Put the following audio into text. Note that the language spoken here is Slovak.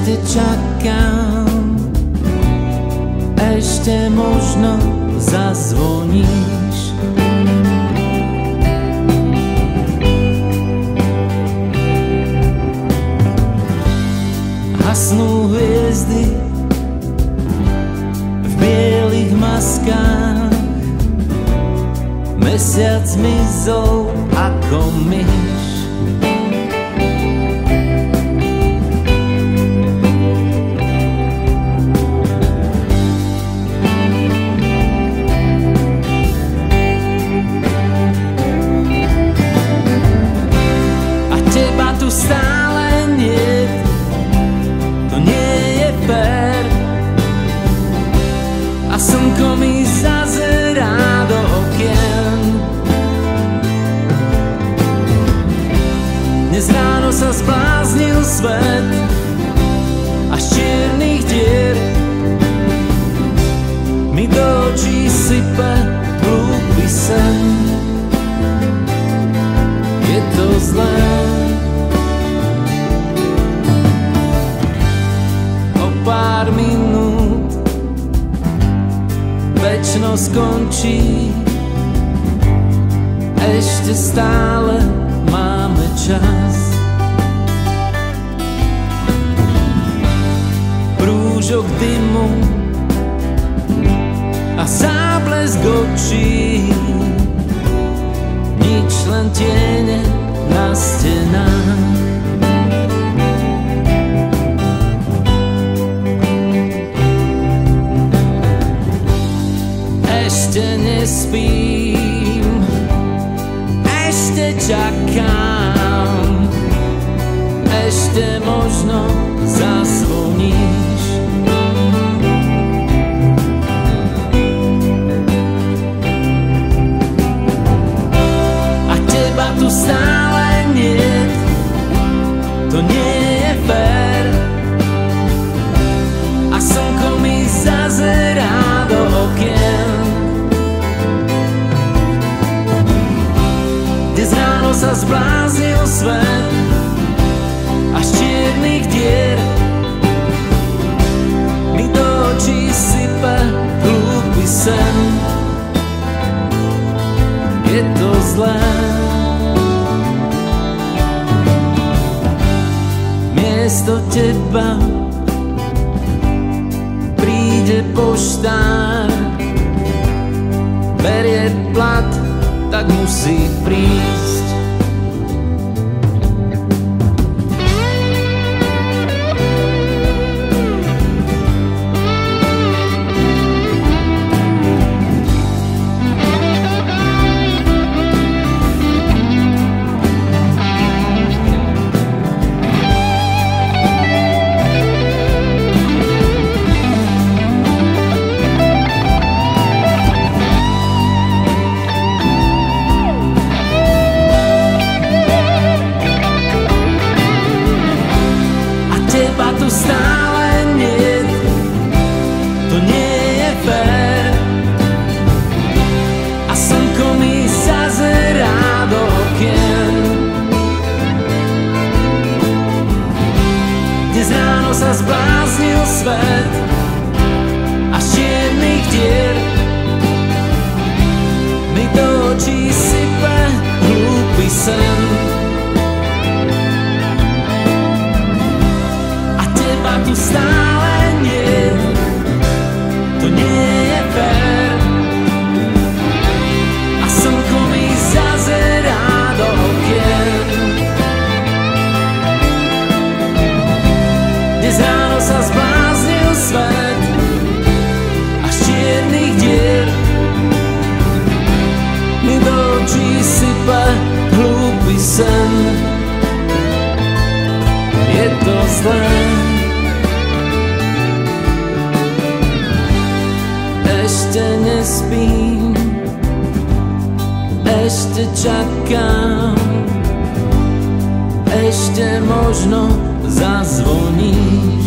ešte čakám, ešte možno zazvoníš. Hasnú hviezdy v bielých maskách, mesiac mizol ako myš. A teba tu stále niet, to nie je fér. A slnko mi zazerá do okien. Dnes ráno sa zbláznil svet a z čiernych dier mi do očí sype hlúpy sen. Je to zlé. O pár minút večnosť skončí, ešte stále máme čas. Prúžok dymu a záblesk očí, nič, len tiene na stenách. Ešte nespím, ešte čakám, ešte možno zazvoníš. A teba tu stále niet, to nie je fér. A slnko mi zazerá do okien. Dnes ráno sa zbláznil svet a z čiernych dier mi do očí sype hlúpy sen. Je to zlé. Miesto teba príde poštár, berie plat, tak musí prísť. Tu stále niet, to nie je fér. A slnko mi zazerá do okien. Dnes ráno sa zbláznil svet a z čiernych dier mi do očí sype hlúpy sen. Tu stále nie, to nie je fér. A slnko mi zazerá do okien. Dnes ráno sa zbláznil svet a z čiernych dier mi do očí sype hlúpy sen. Je to zlé. Ešte nespím, ešte čakám, ešte možno zazvoníš.